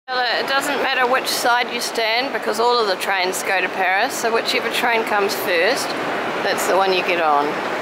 It doesn't matter which side you stand because all of the trains go to Paris, so whichever train comes first, that's the one you get on.